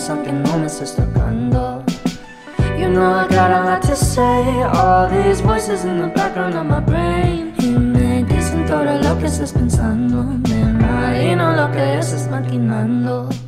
pensar que no me estás tocando. You know I got a lot to say, all these voices in the background of my brain. Y me dicen todo lo que estás pensando, me imagino lo que estás maquinando.